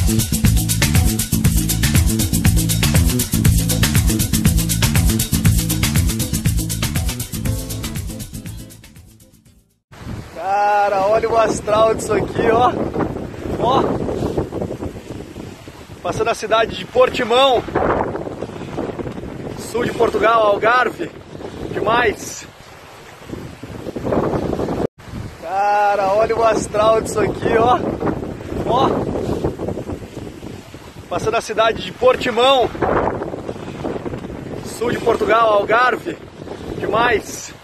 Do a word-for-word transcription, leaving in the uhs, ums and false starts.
Cara, olha o astral disso aqui, ó. Ó. Passando a cidade de Portimão, sul de Portugal, Algarve. Demais. Cara, olha o astral disso aqui, ó. Ó. Passando a cidade de Portimão, sul de Portugal, Algarve. Demais.